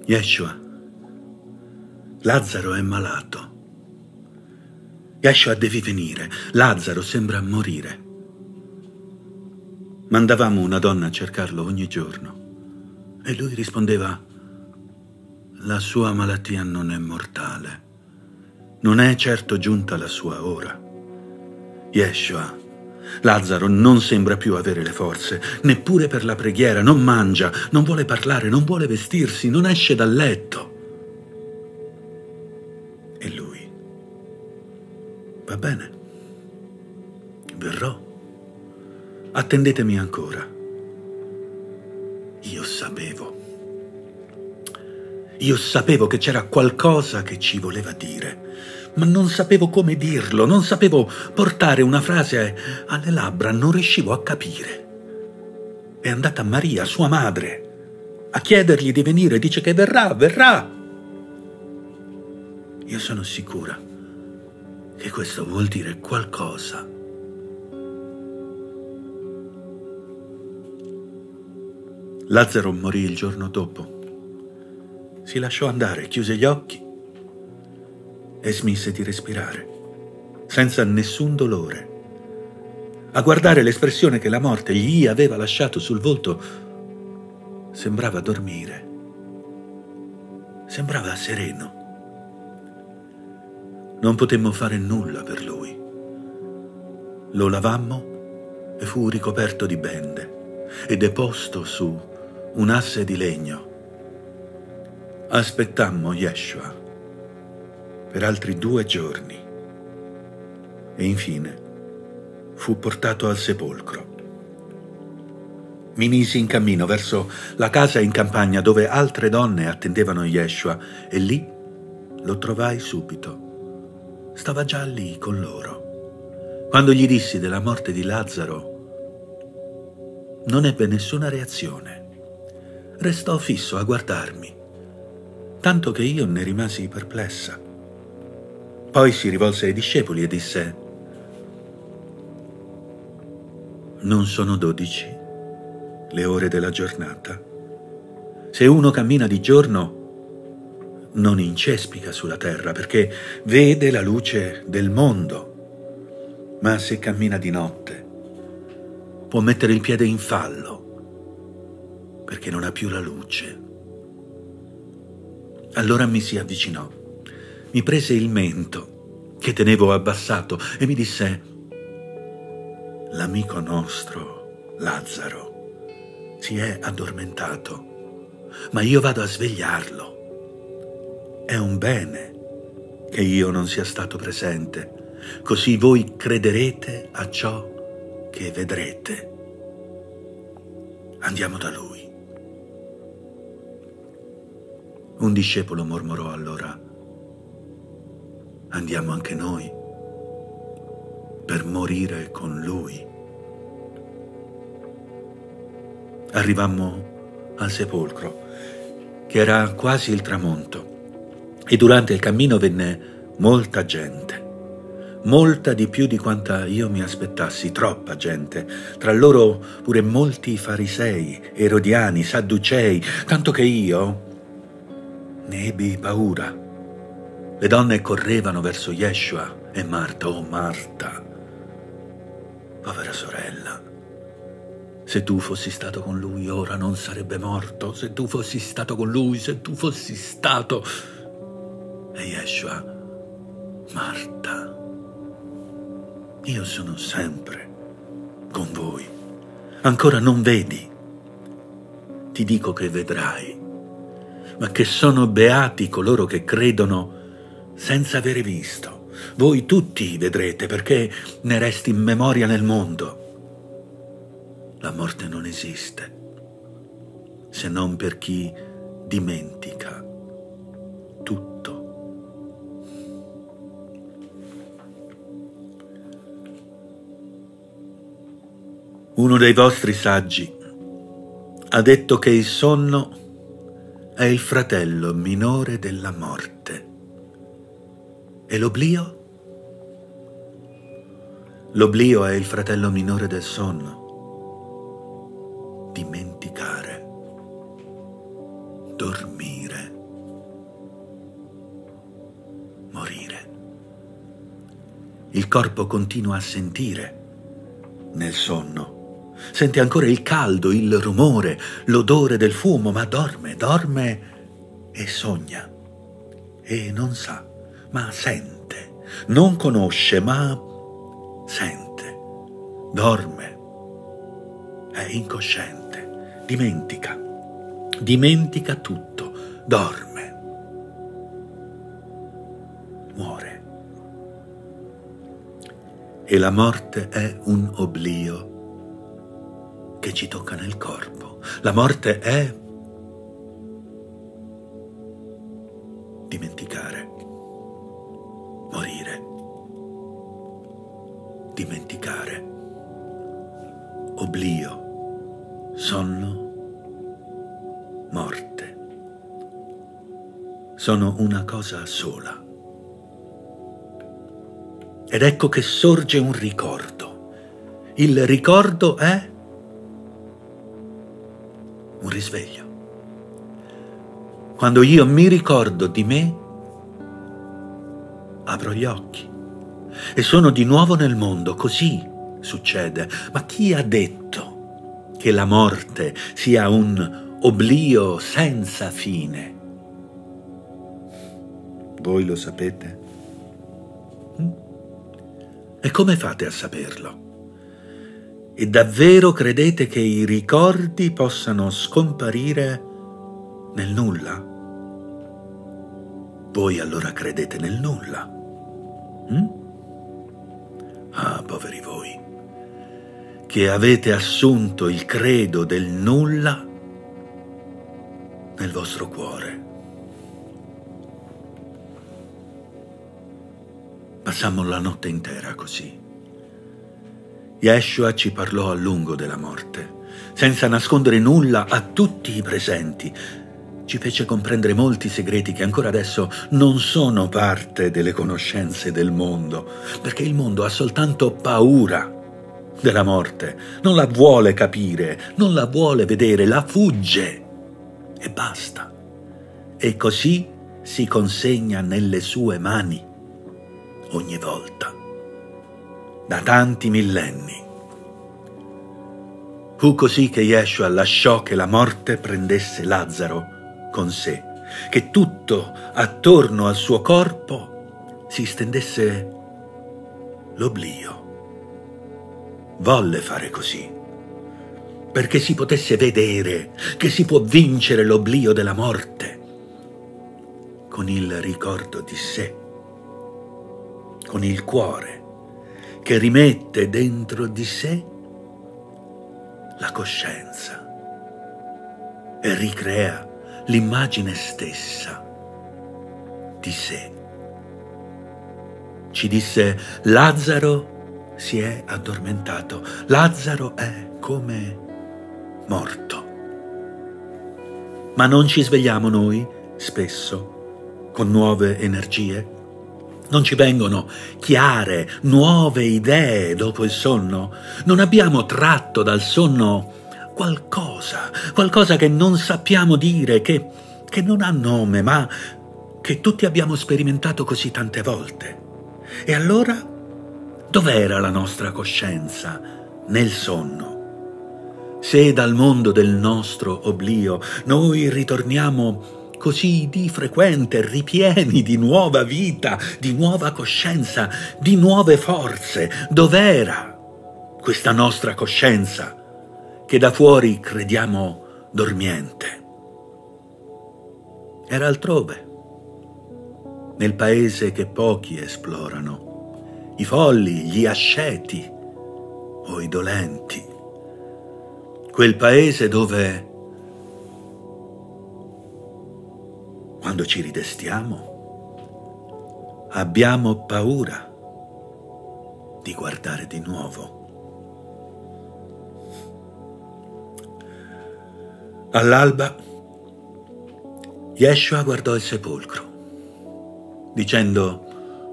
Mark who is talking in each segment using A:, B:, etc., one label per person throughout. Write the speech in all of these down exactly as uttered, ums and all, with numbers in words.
A: Yeshua, Lazzaro è malato. Yeshua devi venire, Lazzaro sembra morire. Mandavamo una donna a cercarlo ogni giorno e lui rispondeva: la sua malattia non è mortale, non è certo giunta la sua ora. Yeshua, Lazzaro non sembra più avere le forze, neppure per la preghiera, non mangia, non vuole parlare, non vuole vestirsi, non esce dal letto. E lui: va bene, verrò, attendetemi ancora. Io sapevo, io sapevo che c'era qualcosa che ci voleva dire, ma non sapevo come dirlo, non sapevo portare una frase alle labbra, non riuscivo a capire. È andata Maria, sua madre, a chiedergli di venire, dice che verrà, verrà. Io sono sicura che questo vuol dire qualcosa. Lazzaro morì il giorno dopo. Si lasciò andare, chiuse gli occhi e smise di respirare, senza nessun dolore. A guardare l'espressione che la morte gli aveva lasciato sul volto, sembrava dormire. Sembrava sereno. Non potemmo fare nulla per lui. Lo lavammo e fu ricoperto di bende e deposto su un asse di legno. Aspettammo Yeshua per altri due giorni e infine fu portato al sepolcro. Mi misi in cammino verso la casa in campagna dove altre donne attendevano Yeshua e lì lo trovai subito. Stava già lì con loro. Quando gli dissi della morte di Lazzaro, non ebbe nessuna reazione. Restò fisso a guardarmi, tanto che io ne rimasi perplessa. Poi si rivolse ai discepoli e disse: non sono dodici le ore della giornata? Se uno cammina di giorno, non incespica sulla terra, perché vede la luce del mondo. Ma se cammina di notte, può mettere il piede in fallo, perché non ha più la luce. Allora mi si avvicinò, mi prese il mento che tenevo abbassato e mi disse: l'amico nostro, Lazzaro, si è addormentato, ma io vado a svegliarlo. È un bene che io non sia stato presente, così voi crederete a ciò che vedrete. Andiamo da lui. Un discepolo mormorò allora: andiamo anche noi per morire con lui. Arrivammo al sepolcro, che era quasi il tramonto, e durante il cammino venne molta gente, molta di più di quanta io mi aspettassi, troppa gente, tra loro pure molti farisei, erodiani, sadducei, tanto che io ne ebbi paura. Le donne correvano verso Yeshua e Marta: oh Marta, povera sorella, se tu fossi stato con lui ora non sarebbe morto, se tu fossi stato con lui, se tu fossi stato... E Yeshua: Marta, io sono sempre con voi, ancora non vedi? Ti dico che vedrai, ma che sono beati coloro che credono senza avere visto. Voi tutti vedrete, perché ne resti in memoria nel mondo. La morte non esiste, se non per chi dimentica tutto. Uno dei vostri saggi ha detto che il sonno è il fratello minore della morte. E l'oblio? L'oblio è il fratello minore del sonno. Dimenticare, dormire. corpo continua a sentire nel sonno. Sente ancora il caldo, il rumore, l'odore del fumo, ma dorme, dorme e sogna. E non sa, ma sente. Non conosce, ma sente. Dorme. È incosciente. Dimentica. Dimentica tutto. Dorme. Muore. E la morte è un oblio che ci tocca nel corpo. La morte è dimenticare, morire, dimenticare, oblio, sonno, morte. Sono una cosa sola. Ed ecco che sorge un ricordo. Il ricordo è un risveglio. Quando io mi ricordo di me, apro gli occhi e sono di nuovo nel mondo. Così succede. Ma chi ha detto che la morte sia un oblio senza fine? Voi lo sapete? E come fate a saperlo? E davvero credete che i ricordi possano scomparire nel nulla? Voi allora credete nel nulla? Hm? Ah, poveri voi, che avete assunto il credo del nulla nel vostro cuore. Passammo la notte intera così. Yeshua ci parlò a lungo della morte, senza nascondere nulla a tutti i presenti. Ci fece comprendere molti segreti che ancora adesso non sono parte delle conoscenze del mondo, perché il mondo ha soltanto paura della morte, non la vuole capire, non la vuole vedere, la fugge e basta. E così si consegna nelle sue mani ogni volta, da tanti millenni. Fu così che Yeshua lasciò che la morte prendesse Lazzaro con sé, che tutto attorno al suo corpo si stendesse l'oblio. Volle fare così, perché si potesse vedere che si può vincere l'oblio della morte con il ricordo di sé, con il cuore che rimette dentro di sé la coscienza e ricrea l'immagine stessa di sé. Ci disse: Lazzaro si è addormentato, Lazzaro è come morto. Ma non ci svegliamo noi spesso con nuove energie? Non ci vengono chiare, nuove idee dopo il sonno? Non abbiamo tratto dal sonno qualcosa, qualcosa che non sappiamo dire, che, che non ha nome, ma che tutti abbiamo sperimentato così tante volte? E allora, dov'era la nostra coscienza nel sonno? Se dal mondo del nostro oblio noi ritorniamo così di frequente, ripieni di nuova vita, di nuova coscienza, di nuove forze, dov'era questa nostra coscienza che da fuori crediamo dormiente? Era altrove, nel paese che pochi esplorano, i folli, gli asceti o i dolenti, quel paese dove, quando ci ridestiamo, abbiamo paura di guardare di nuovo. All'alba, Yeshua guardò il sepolcro, dicendo: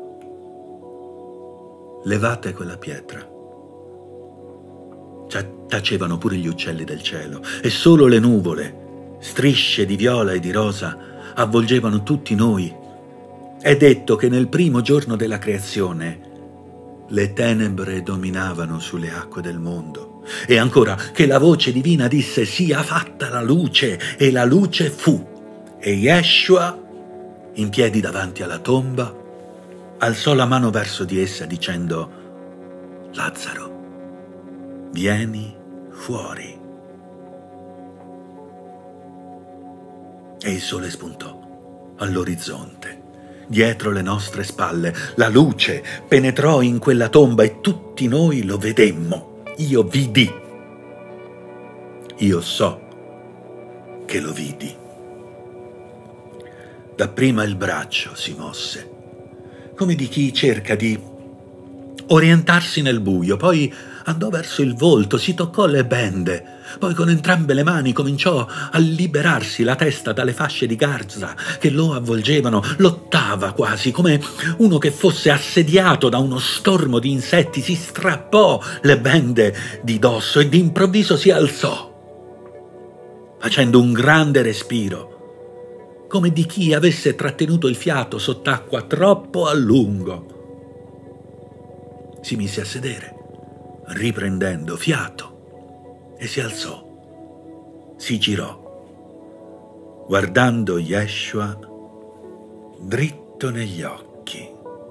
A: levate quella pietra. Tacevano pure gli uccelli del cielo e solo le nuvole, strisce di viola e di rosa, avvolgevano tutti noi. È detto che nel primo giorno della creazione le tenebre dominavano sulle acque del mondo, e ancora che la voce divina disse sia fatta la luce, e la luce fu, e Yeshua, in piedi davanti alla tomba, alzò la mano verso di essa dicendo Lazzaro, vieni fuori. E il sole spuntò all'orizzonte. Dietro le nostre spalle la luce penetrò in quella tomba e tutti noi lo vedemmo. Io vidi. Io so che lo vidi. Dapprima il braccio si mosse, come di chi cerca di orientarsi nel buio, poi andò verso il volto, si toccò le bende, poi con entrambe le mani cominciò a liberarsi la testa dalle fasce di garza che lo avvolgevano, lottava quasi come uno che fosse assediato da uno stormo di insetti, si strappò le bende di dosso e d'improvviso si alzò, facendo un grande respiro, come di chi avesse trattenuto il fiato sott'acqua troppo a lungo. Si mise a sedere, riprendendo fiato, e si alzò, si girò, guardando Yeshua dritto negli occhi.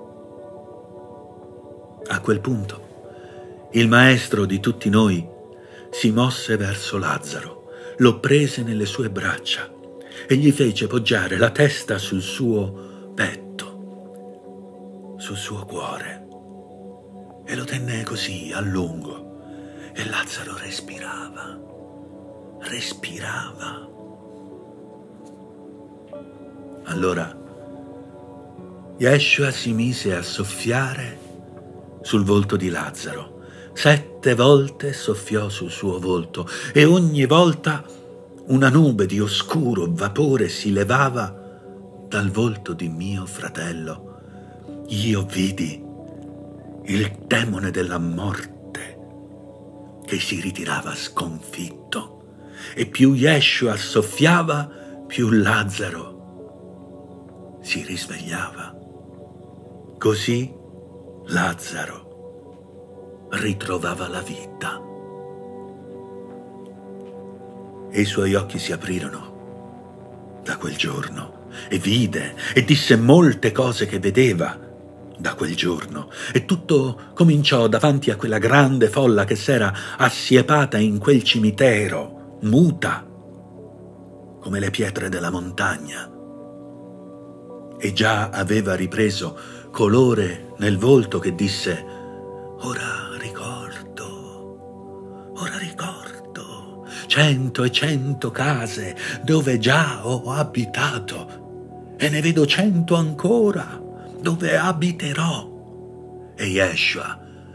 A: A quel punto, il maestro di tutti noi si mosse verso Lazzaro, lo prese nelle sue braccia e gli fece poggiare la testa sul suo petto, sul suo cuore, e lo tenne così a lungo. E Lazzaro respirava, respirava. Allora Yeshua si mise a soffiare sul volto di Lazzaro. Sette volte soffiò sul suo volto e ogni volta una nube di oscuro vapore si levava dal volto di mio fratello. Io vidi il demone della morte che si ritirava sconfitto, e più Yeshua soffiava, più Lazzaro si risvegliava. Così Lazzaro ritrovava la vita. E i suoi occhi si aprirono da quel giorno, e vide e disse molte cose che vedeva da quel giorno, e tutto cominciò davanti a quella grande folla che s'era assiepata in quel cimitero, muta come le pietre della montagna, e già aveva ripreso colore nel volto che disse ora ricordo, ora ricordo cento e cento case dove già ho abitato, e ne vedo cento ancora dove abiterò. E Yeshua,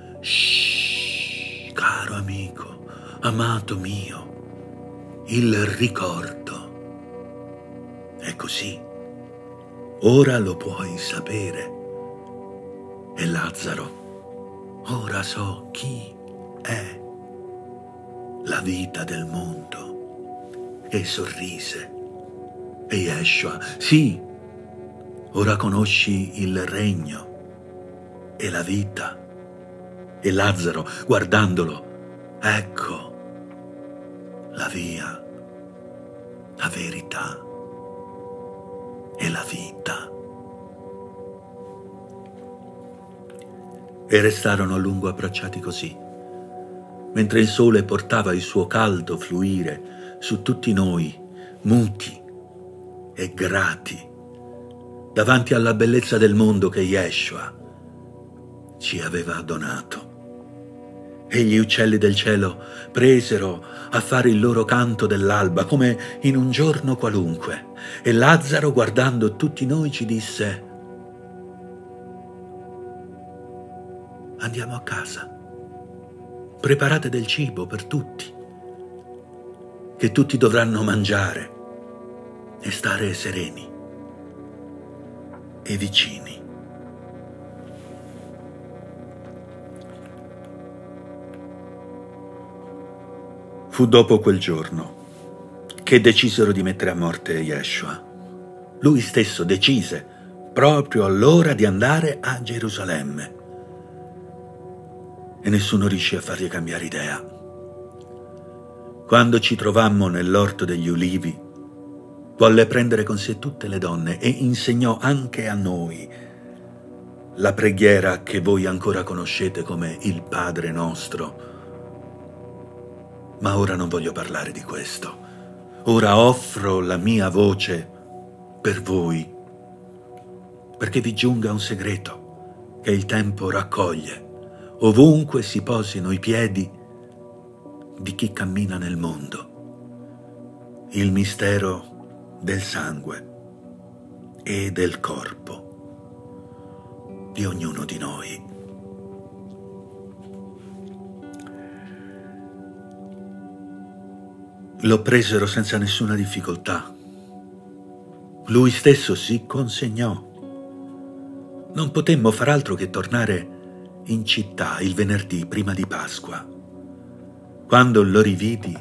A: shh, caro amico, amato mio, il ricordo è così. Ora lo puoi sapere. E Lazzaro, ora so chi è la vita del mondo. E sorrise. E Yeshua, sì, ora conosci il regno e la vita. E Lazzaro, guardandolo, ecco la via, la verità e la vita. E restarono a lungo abbracciati così, mentre il sole portava il suo caldo fluire su tutti noi, muti e grati, davanti alla bellezza del mondo che Yeshua ci aveva donato. E gli uccelli del cielo presero a fare il loro canto dell'alba come in un giorno qualunque. E Lazzaro, guardando tutti noi, ci disse: andiamo a casa, preparate del cibo per tutti, che tutti dovranno mangiare e stare sereni e vicini. Fu dopo quel giorno che decisero di mettere a morte Yeshua. Lui stesso decise proprio allora di andare a Gerusalemme. e nessuno riuscì a fargli cambiare idea. Quando ci trovammo nell'orto degli ulivi, volle prendere con sé tutte le donne e insegnò anche a noi la preghiera che voi ancora conoscete come il Padre nostro. Ma ora non voglio parlare di questo. Ora offro la mia voce per voi, perché vi giunga un segreto che il tempo raccoglie, ovunque si posino i piedi di chi cammina nel mondo, il mistero del sangue e del corpo di ognuno di noi. Lo presero senza nessuna difficoltà. Lui stesso si consegnò. Non potemmo far altro che tornare in città il venerdì prima di Pasqua. Quando lo rividi,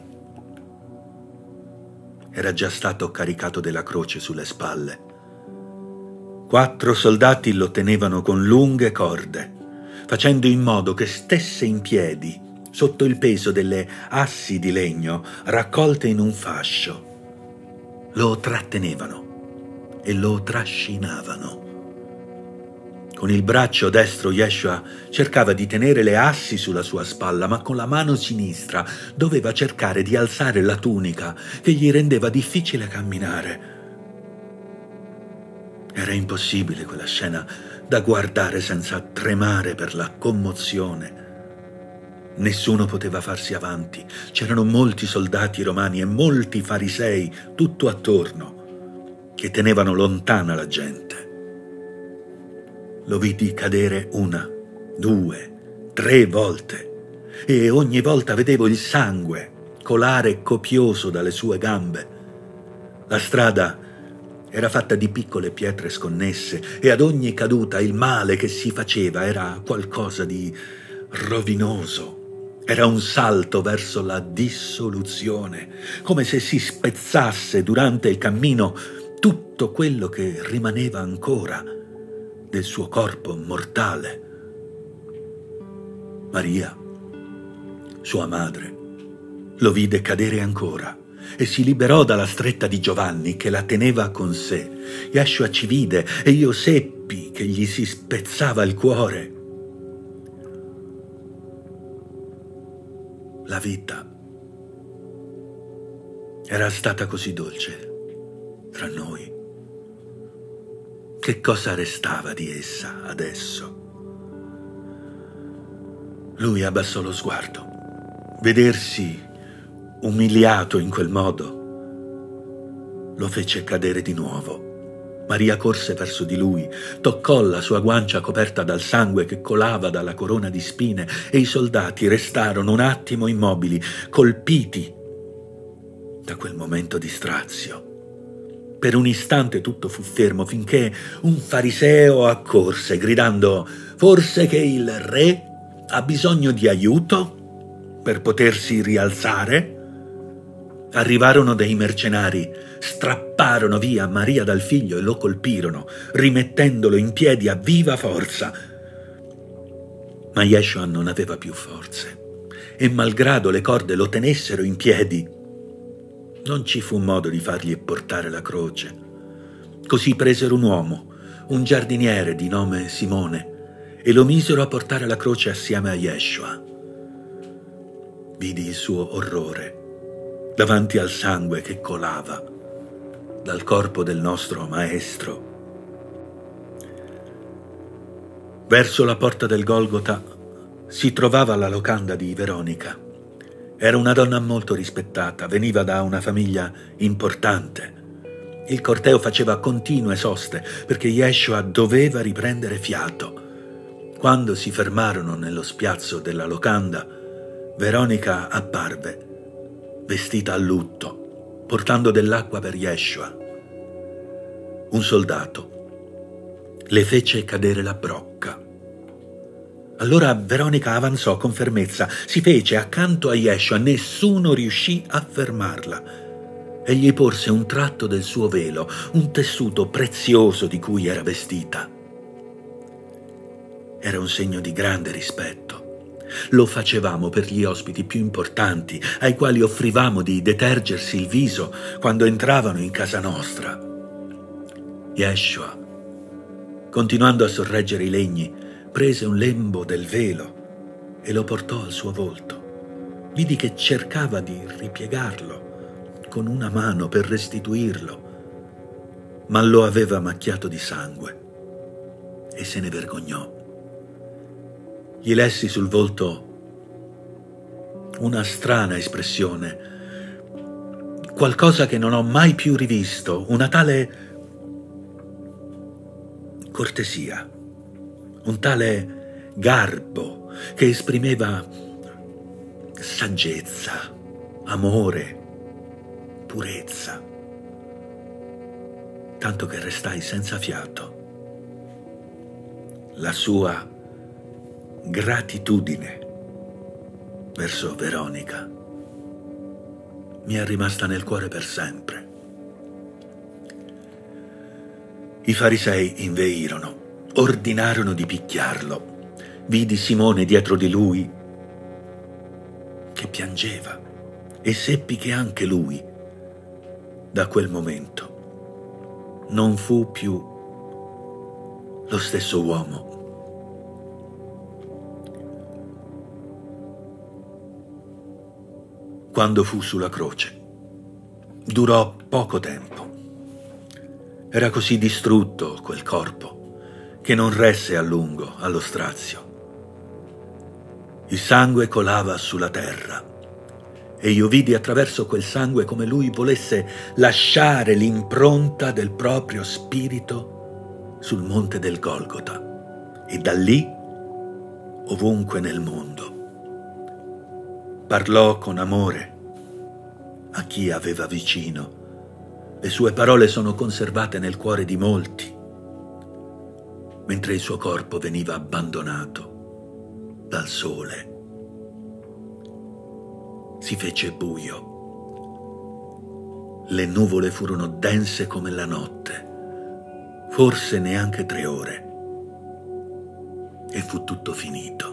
A: era già stato caricato della croce sulle spalle. Quattro soldati lo tenevano con lunghe corde, facendo in modo che stesse in piedi sotto il peso delle assi di legno raccolte in un fascio. Lo trattenevano e lo trascinavano. Con il braccio destro Yeshua cercava di tenere le assi sulla sua spalla, ma con la mano sinistra doveva cercare di alzare la tunica che gli rendeva difficile camminare. Era impossibile quella scena da guardare senza tremare per la commozione. Nessuno poteva farsi avanti. C'erano molti soldati romani e molti farisei tutto attorno che tenevano lontana la gente. Lo vidi cadere una, due, tre volte e ogni volta vedevo il sangue colare copioso dalle sue gambe. La strada era fatta di piccole pietre sconnesse e ad ogni caduta il male che si faceva era qualcosa di rovinoso. Era un salto verso la dissoluzione, come se si spezzasse durante il cammino tutto quello che rimaneva ancora del suo corpo mortale. Maria, sua madre, lo vide cadere ancora e si liberò dalla stretta di Giovanni che la teneva con sé. Yeshua ci vide e io seppi che gli si spezzava il cuore. La vita era stata così dolce tra noi. Che cosa restava di essa adesso? Lui abbassò lo sguardo. Vedersi umiliato in quel modo lo fece cadere di nuovo. Maria corse verso di lui, toccò la sua guancia coperta dal sangue che colava dalla corona di spine e i soldati restarono un attimo immobili, colpiti da quel momento di strazio. Per un istante tutto fu fermo finché un fariseo accorse gridando: «Forse che il re ha bisogno di aiuto per potersi rialzare?» Arrivarono dei mercenari, strapparono via Maria dal figlio e lo colpirono, rimettendolo in piedi a viva forza. Ma Yeshua non aveva più forze e malgrado le corde lo tenessero in piedi, non ci fu modo di fargli portare la croce. Così presero un uomo, un giardiniere di nome Simone, e lo misero a portare la croce assieme a Yeshua. Vidi il suo orrore davanti al sangue che colava dal corpo del nostro maestro. Verso la porta del Golgota si trovava la locanda di Veronica. Era una donna molto rispettata, veniva da una famiglia importante. Il corteo faceva continue soste perché Yeshua doveva riprendere fiato. Quando si fermarono nello spiazzo della locanda, Veronica apparve, vestita a lutto, portando dell'acqua per Yeshua. Un soldato le fece cadere la brocca. Allora Veronica avanzò con fermezza, si fece accanto a Yeshua, nessuno riuscì a fermarla. Egli porse un tratto del suo velo, un tessuto prezioso di cui era vestita. Era un segno di grande rispetto. Lo facevamo per gli ospiti più importanti, ai quali offrivamo di detergersi il viso quando entravano in casa nostra. Yeshua, continuando a sorreggere i legni, prese un lembo del velo e lo portò al suo volto. Vidi che cercava di ripiegarlo con una mano per restituirlo, ma lo aveva macchiato di sangue e se ne vergognò. Gli lessi sul volto una strana espressione, qualcosa che non ho mai più rivisto, una tale cortesia, un tale garbo che esprimeva saggezza, amore, purezza, tanto che restai senza fiato. La sua gratitudine verso Veronica mi è rimasta nel cuore per sempre. I farisei inveirono, ordinarono di picchiarlo. Vidi Simone dietro di lui che piangeva e seppi che anche lui, da quel momento, non fu più lo stesso uomo. Quando fu sulla croce, durò poco tempo. Era così distrutto quel corpo che non resse a lungo allo strazio. Il sangue colava sulla terra e io vidi attraverso quel sangue come lui volesse lasciare l'impronta del proprio spirito sul monte del Golgota e da lì ovunque nel mondo. Parlò con amore a chi aveva vicino. Le sue parole sono conservate nel cuore di molti, mentre il suo corpo veniva abbandonato dal sole. Si fece buio. Le nuvole furono dense come la notte, forse neanche tre ore, e fu tutto finito.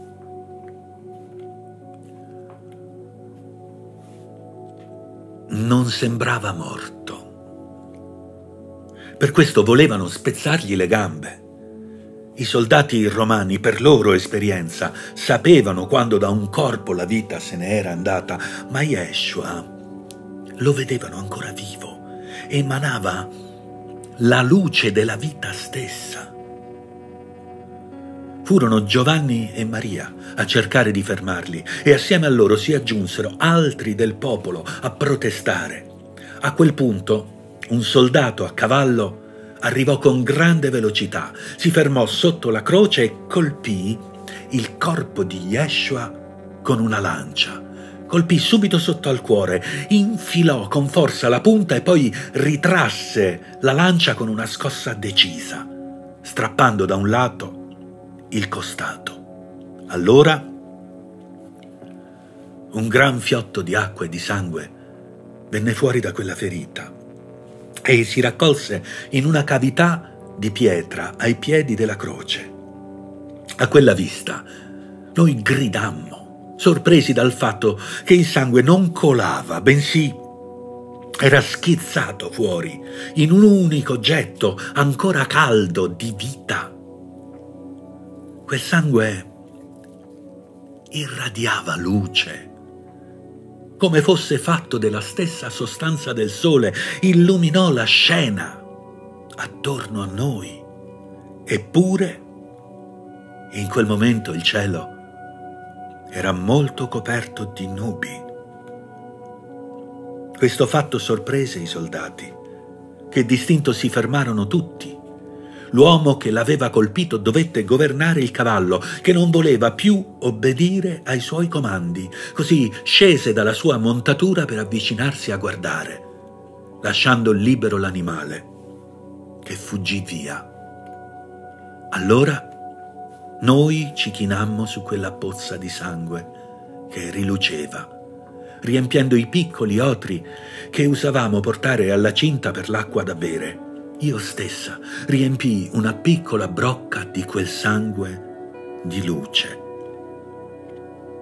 A: Non sembrava morto. Per questo volevano spezzargli le gambe. I soldati romani, per loro esperienza, sapevano quando da un corpo la vita se ne era andata, ma Yeshua lo vedevano ancora vivo, emanava la luce della vita stessa. Furono Giovanni e Maria a cercare di fermarli e assieme a loro si aggiunsero altri del popolo a protestare. A quel punto un soldato a cavallo arrivò con grande velocità, si fermò sotto la croce e colpì il corpo di Yeshua con una lancia. Colpì subito sotto al cuore, infilò con forza la punta e poi ritrasse la lancia con una scossa decisa, strappando da un lato il costato. Allora un gran fiotto di acqua e di sangue venne fuori da quella ferita e si raccolse in una cavità di pietra ai piedi della croce. A quella vista noi gridammo, sorpresi dal fatto che il sangue non colava, bensì era schizzato fuori in un unico getto ancora caldo di vita. Quel sangue irradiava luce, come fosse fatto della stessa sostanza del sole, illuminò la scena attorno a noi. Eppure, in quel momento il cielo era molto coperto di nubi. Questo fatto sorprese i soldati, che distinto si fermarono tutti. L'uomo che l'aveva colpito dovette governare il cavallo, che non voleva più obbedire ai suoi comandi. Così scese dalla sua montatura per avvicinarsi a guardare, lasciando libero l'animale, che fuggì via. Allora noi ci chinammo su quella pozza di sangue che riluceva, riempiendo i piccoli otri che usavamo portare alla cinta per l'acqua da bere. Io stessa riempii una piccola brocca di quel sangue di luce.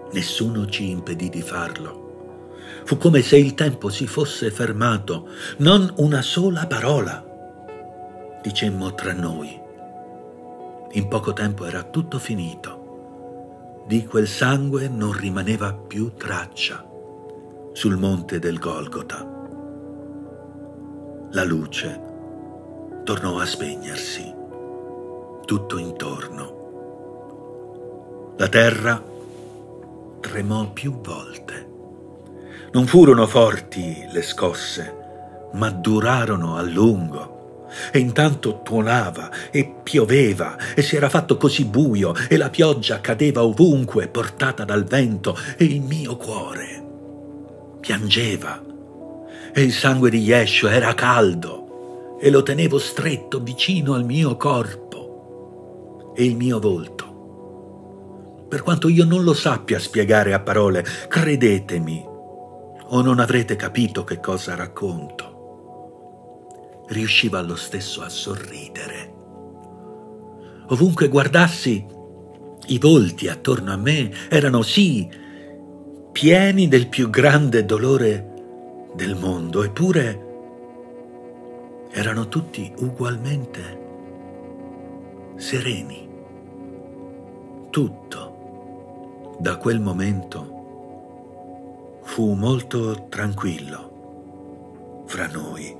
A: Nessuno ci impedì di farlo. Fu come se il tempo si fosse fermato, non una sola parola. Dicemmo tra noi. In poco tempo era tutto finito. Di quel sangue non rimaneva più traccia sul monte del Golgota. La luce tornò a spegnersi tutto intorno. La terra tremò più volte. Non furono forti le scosse, ma durarono a lungo. E intanto tuonava e pioveva e si era fatto così buio e la pioggia cadeva ovunque portata dal vento e il mio cuore piangeva e il sangue di Yeshua era caldo e lo tenevo stretto vicino al mio corpo e il mio volto. Per quanto io non lo sappia spiegare a parole, credetemi, o non avrete capito che cosa racconto. Riusciva lo stesso a sorridere. Ovunque guardassi, i volti attorno a me erano sì pieni del più grande dolore del mondo, eppure erano tutti ugualmente sereni. Tutto da quel momento fu molto tranquillo fra noi.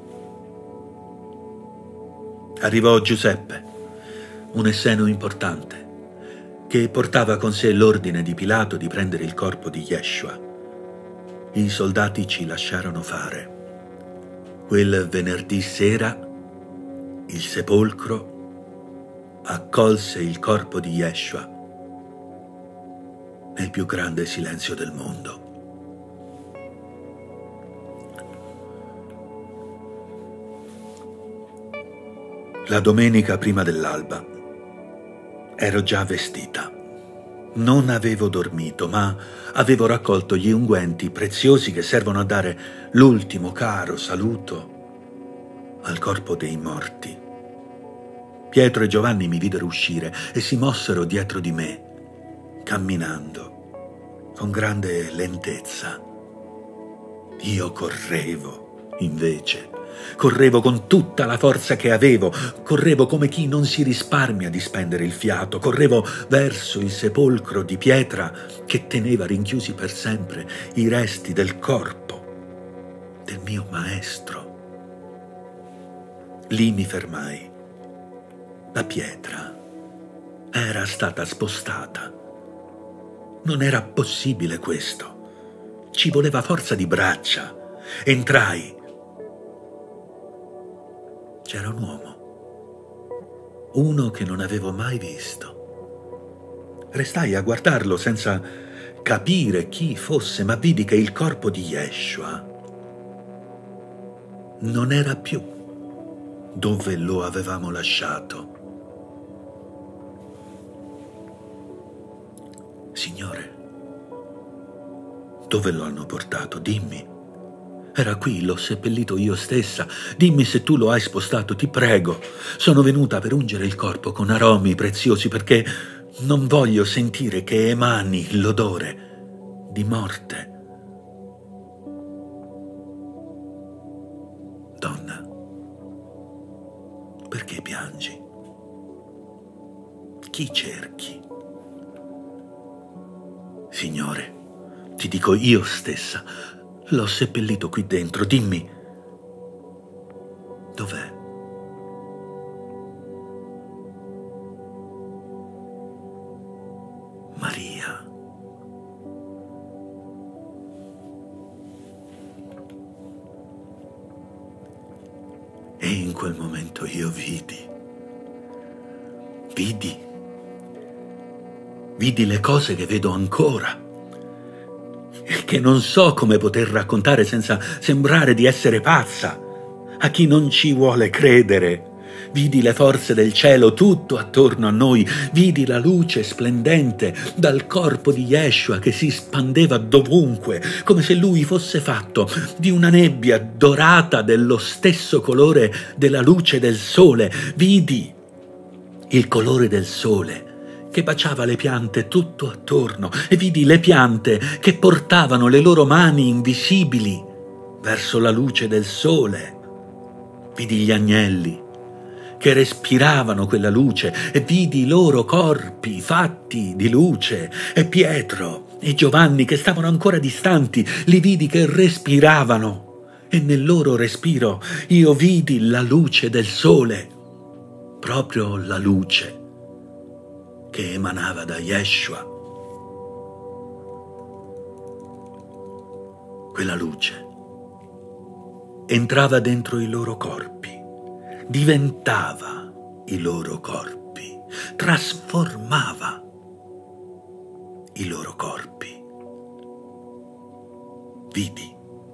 A: Arrivò Giuseppe, un esseno importante, che portava con sé l'ordine di Pilato di prendere il corpo di Yeshua. I soldati ci lasciarono fare. Quel venerdì sera il sepolcro accolse il corpo di Yeshua nel più grande silenzio del mondo. La domenica prima dell'alba ero già vestita. Non avevo dormito, ma avevo raccolto gli unguenti preziosi che servono a dare l'ultimo caro saluto al corpo dei morti. Pietro e Giovanni mi videro uscire e si mossero dietro di me, camminando con grande lentezza. Io correvo, invece. Correvo con tutta la forza che avevo, correvo come chi non si risparmia di spendere il fiato, correvo verso il sepolcro di pietra che teneva rinchiusi per sempre i resti del corpo del mio maestro. Lì mi fermai. La pietra era stata spostata. Non era possibile questo. Ci voleva forza di braccia. Entrai. C'era un uomo, uno che non avevo mai visto. Restai a guardarlo senza capire chi fosse, ma vidi che il corpo di Yeshua non era più dove lo avevamo lasciato. Signore, dove lo hanno portato? Dimmi. Era qui, l'ho seppellito io stessa. Dimmi se tu lo hai spostato, ti prego. Sono venuta per ungere il corpo con aromi preziosi perché non voglio sentire che emani l'odore di morte. Donna, perché piangi? Chi cerchi? Signore, ti dico io stessa, l'ho seppellito qui dentro, dimmi, dov'è? Maria. E in quel momento io vidi, vidi, vidi le cose che vedo ancora, che non so come poter raccontare senza sembrare di essere pazza. A chi non ci vuole credere, vidi le forze del cielo tutto attorno a noi, vidi la luce splendente dal corpo di Yeshua che si spandeva dovunque, come se lui fosse fatto di una nebbia dorata dello stesso colore della luce del sole. Vidi il colore del sole che baciava le piante tutto attorno e vidi le piante che portavano le loro mani invisibili verso la luce del sole. Vidi gli agnelli che respiravano quella luce e vidi i loro corpi fatti di luce, e Pietro e Giovanni che stavano ancora distanti, li vidi che respiravano, e nel loro respiro io vidi la luce del sole, proprio la luce che emanava da Yeshua. Quella luce entrava dentro i loro corpi, diventava i loro corpi, trasformava i loro corpi. Vidi.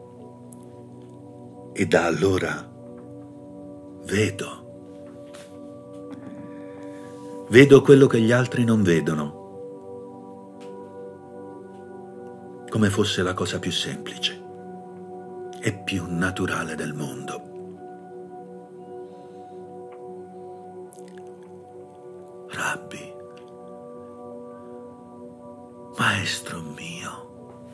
A: E da allora vedo. Vedo quello che gli altri non vedono, come fosse la cosa più semplice e più naturale del mondo. Rabbi, maestro mio,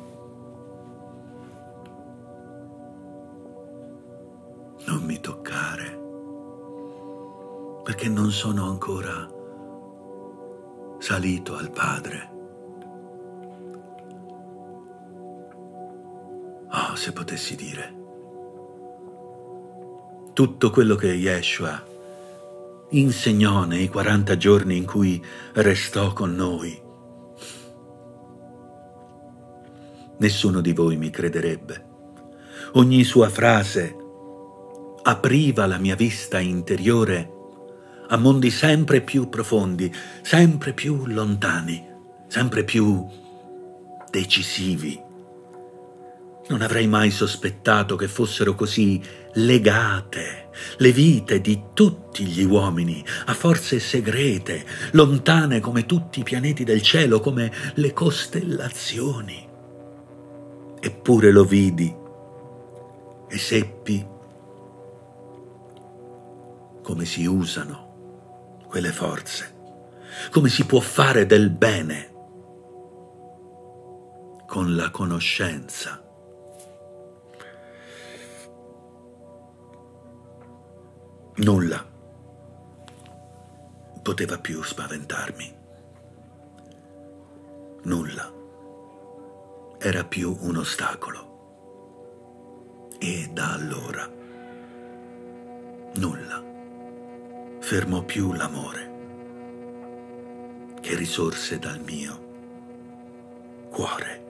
A: non mi toccare, perché non sono ancora salito al Padre. Oh, se potessi dire tutto quello che Yeshua insegnò nei quaranta giorni in cui restò con noi, nessuno di voi mi crederebbe. Ogni sua frase apriva la mia vista interiore a mondi sempre più profondi, sempre più lontani, sempre più decisivi. Non avrei mai sospettato che fossero così legate le vite di tutti gli uomini a forze segrete, lontane come tutti i pianeti del cielo, come le costellazioni. Eppure lo vidi e seppi come si usano quelle forze, come si può fare del bene con la conoscenza. Nulla poteva più spaventarmi. Nulla era più un ostacolo. E da allora nulla fermò più l'amore che risorse dal mio cuore.